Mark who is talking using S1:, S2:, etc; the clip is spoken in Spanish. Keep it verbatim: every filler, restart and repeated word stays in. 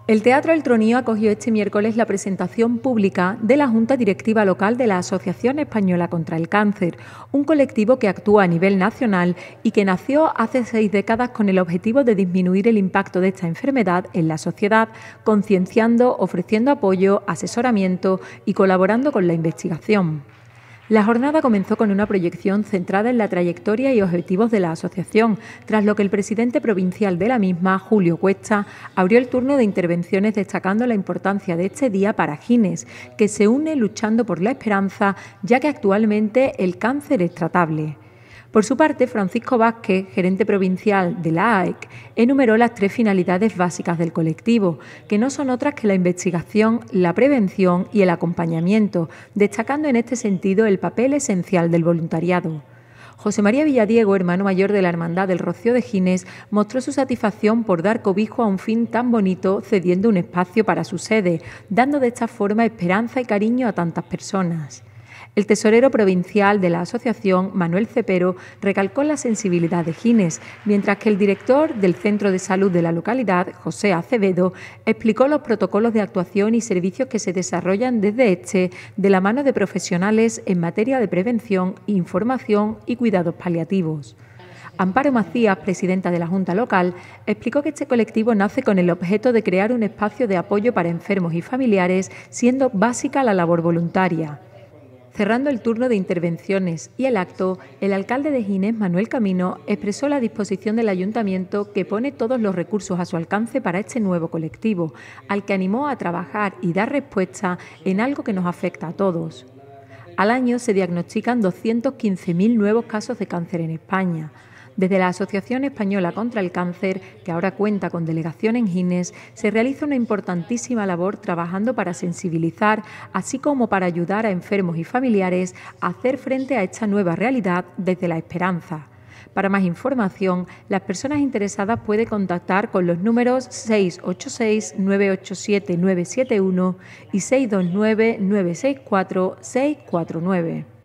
S1: El Teatro El Tronío acogió este miércoles la presentación pública de la Junta Directiva Local de la Asociación Española contra el Cáncer, un colectivo que actúa a nivel nacional y que nació hace seis décadas con el objetivo de disminuir el impacto de esta enfermedad en la sociedad, concienciando, ofreciendo apoyo, asesoramiento y colaborando con la investigación. La jornada comenzó con una proyección centrada en la trayectoria y objetivos de la asociación, tras lo que el presidente provincial de la misma, Julio Cuesta, abrió el turno de intervenciones destacando la importancia de este día para Gines, que se une luchando por la esperanza, ya que actualmente el cáncer es tratable. Por su parte, Francisco Vázquez, gerente provincial de la A E C, enumeró las tres finalidades básicas del colectivo, que no son otras que la investigación, la prevención y el acompañamiento, destacando en este sentido el papel esencial del voluntariado. José María Villadiego, hermano mayor de la Hermandad del Rocío de Gines, mostró su satisfacción por dar cobijo a un fin tan bonito, cediendo un espacio para su sede, dando de esta forma esperanza y cariño a tantas personas. El tesorero provincial de la asociación, Manuel Cepero, recalcó la sensibilidad de Gines, mientras que el director del Centro de Salud de la localidad, José Acevedo, explicó los protocolos de actuación y servicios que se desarrollan desde este, de la mano de profesionales en materia de prevención, información y cuidados paliativos. Amparo Macías, presidenta de la Junta Local, explicó que este colectivo nace con el objeto de crear un espacio de apoyo para enfermos y familiares, siendo básica la labor voluntaria. Cerrando el turno de intervenciones y el acto, el alcalde de Gines, Manuel Camino, expresó la disposición del ayuntamiento que pone todos los recursos a su alcance para este nuevo colectivo, al que animó a trabajar y dar respuesta en algo que nos afecta a todos. Al año se diagnostican doscientos quince mil nuevos casos de cáncer en España. Desde la Asociación Española contra el Cáncer, que ahora cuenta con delegación en Gines, se realiza una importantísima labor trabajando para sensibilizar, así como para ayudar a enfermos y familiares a hacer frente a esta nueva realidad desde la esperanza. Para más información, las personas interesadas pueden contactar con los números seis ocho seis, nueve ocho siete, nueve siete uno y seis dos nueve, nueve seis cuatro, seis cuatro nueve.